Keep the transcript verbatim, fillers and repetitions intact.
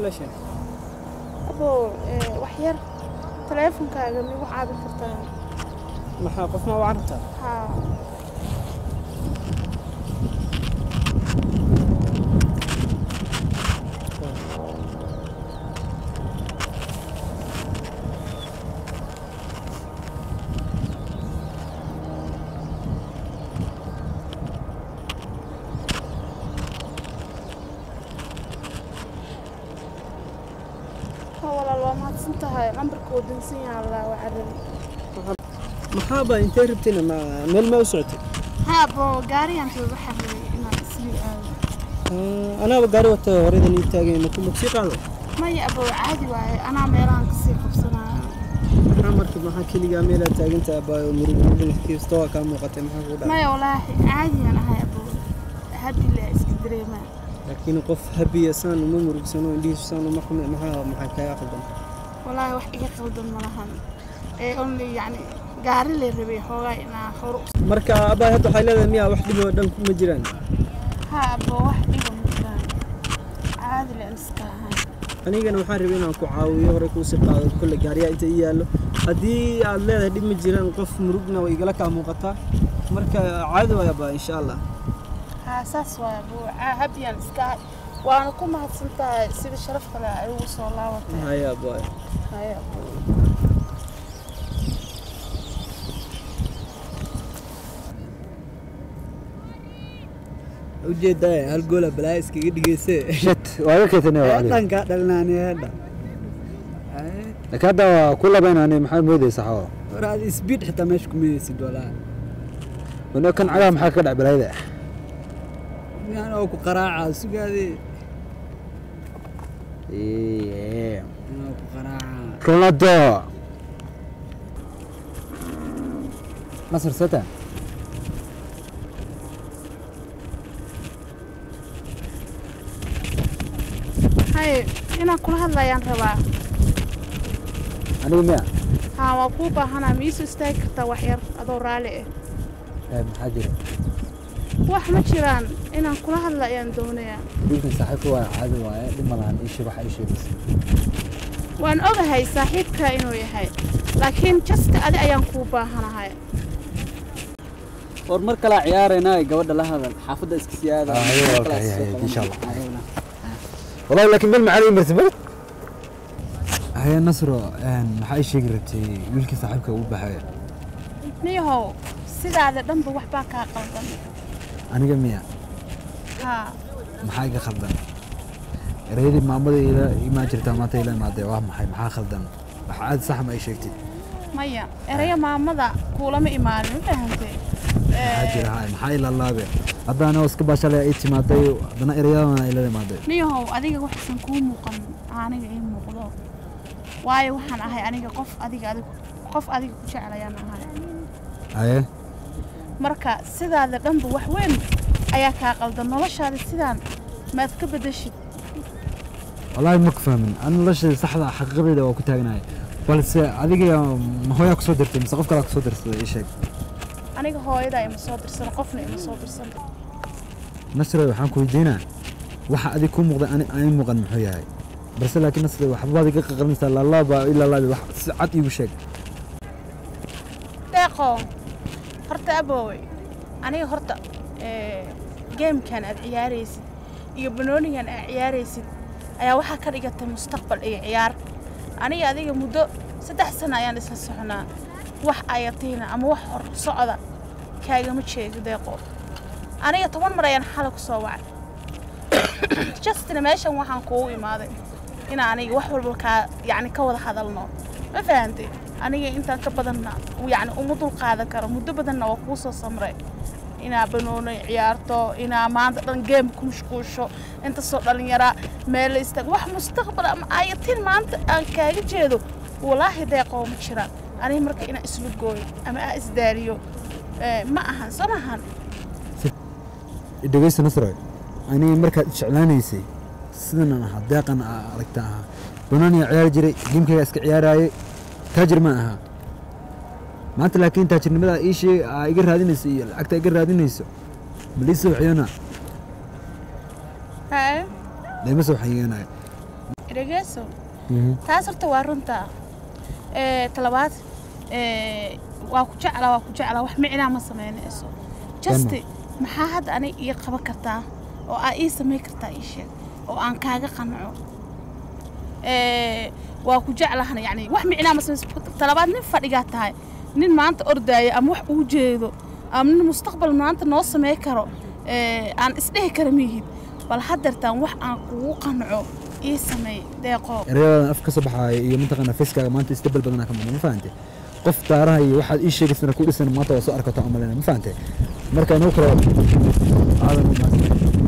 ولا شيء أبو وحير تلفون كاغا مي وحابي كرتا ما حاقف ما وعرفتها ها انتهى نمبر كود نسيها على وعربي محابة انت ربتنا ما مال ما وسعتي ها بو قاري انت بحري انا اسمي آه انا بقاري وقت وريد اني تاغي ما كنت موسيقى هذا ما يا ابو عادي واي انا ميران كسي قبسنا انا مركب ما حكي لي ميلا تاغي انت ابا مريد كيف استوى كان موقته ما هو ما والله عادي انا هاي ابو هدي اللي اسكندريه ما لكن قف هبي سان وما مرق سنه ليش سان ما ما ما كاي اخدم والله wax iga qaldan malahan ee only yani gaari la rabay xoogaa inaa hor marka aba hadda waxay leedahay miyaa wax dhibo dhan kuma jiraan ha aba wax dhibo ma jiraan caadi la iska anigana waxaan rabay inaan ku caawiyo hore ku si qaado kulli gaariya inta ii yaalo hadii aad leedahay dhib ma jiraan qof murugna way igala ka muuqataa marka caadi way aba insha Allah ha saas way abo habiyan iska وانا كم هتصنتها سيد الشرف طلع يوصل الله وتعالى هيا باي هيا وجدها هالقولة بلايس كي قد قيسي شت وهيك تناول عليه أنت قاعد لناني هذا لك هذا كله بين أنا محل مودي صحوه هذا سبيد حتى مش كمية دولار وأنا كان على محل كذا بلايده أنا أكو قراعة سوق هذه إيه أنا أكو قراعة رونالدو مصر ستة هاي أنا كل هذا يان ربع أنا ومية ها وقوبة هنا ميسو استيك توحير أدور عليه إيه محاجر wax ma jiraan inaan kula hadlayaan doonaya wiilkan saaxiibku waa caadi waaye dhimalaan ishi waxa ay sheegaysaa waan ogahay saaxiibka inuu yahay laakiin just adi ayaan ku baahanahay war mar kala ciyaarayna gabadha la hadal xaafada iska siyaada insha Allah wallahi laakiin meel macaan martaba هي نصر ان maxay sheegi rabtay wiilkii saaxiibka uu baxay niyahow sidaada dhanba wax baa ka qaldan aniga miya ha maxay ka khaldan reedi maamada ila ima jirta maanta ila maade waa maxay maxaa khaldan waxa aad sax ma ay sheegtay maya eraya maamada kuulama imaanin fahantay ee jira hay maxay ila laabe hadana iska baashalay ay timaaday hadana erayadana ila imaaday niyahow adiga waxsan ku muuqan aniga ay muuqdo waayo waxaan ahay aniga qof adiga adiga qof adiga ku jeclayaan ahay haye marka sidaada dhanba wax weyn ayaa ka qaldan noloshaada sidaan maad ka bedeshid wallahi ma fahmin an noloshaada saxda xaqiiqadeeda waa ku taagnaay balse adiga ma hooyo ku soo dirtay mise qof kale ku soo dirtay ii sheeg aniga hooyada ima soo dirsan qofna ima soo dirsan nasro waxaan ku weydiinaa waxa adiga ku muuqda ani aan muuqan muxuu yahay balse laakiin nasro waxba adiga qaqalinaysa la laaba ila la wax si cad iigu sheeg deeqo horta abooy aniga horta ee game kan aad ciyaaraysid iyo banoonigan aad ciyaaraysid ayaa waxa ka dhigtay mustaqbal iyo ciyaar aniga adiga muddo saddex sano ayaan isla soconaa wax ayatiina ama wax hor socda kaaga ma jeedo deeqo aniga toban mar ayaan xal ku soo wacay just ina meeshan waxaan ku imaaday in aniga wax walba ka yaani ka wada hadalno ma fahantay aniga inta ka badanna yaani uma dul qaadan karo muddo badanna waa ku soo samray ina banooni ciyaarto ina maanta dhan game ku mashquusho inta soo dhalinyara meel istaag wax mustaqbal ama ayatin maanta aan kaaga jeedo wallahi deeqo ma jiraan aniga marka ina islu gooy ama aan isdaariyo ma ahan samahan dhageysta nasro ani markaad jeclaanaysay sidan aha deeqan aragtaa banooni ciyaar jiray gamkayga iska ciyaarayay taajir ma aha maanta laakiin taajirnimada ii shay iga raadinayso iyo lacagta iga raadinayso baliso waxyana haa leema soo xayeenay dhegeyso taas horta waa runta ee talabaad ee waa ku jeclaa waa ku jeclaa wax micnaa ma sameynayso just maxaa had ani ii qaban kartaa oo aa ii sameyn kartaa ii sheeg oo aan kaaga qanco ee waa ku jeclaahna yani wax micnaa ma sameynayso talabaad nin fadhiga tahay nin maanta ordaaya ama wax uu jeedo ama nin mustaqbal maanta noo sameey karo ee aan isdhehi kara miihid bal hadartaan wax aan kugu qanco ii sameey deeqo ereyada afka soo baxay iyo mintaqana fiskaaga maanta istabal badan ka muuqdo ma fahanteen qof taaraha iyo waxaad ii sheegaysana ku dhisan maanta waa soo arkato amalena ma fahanteen marka inuu kala aadan u maasay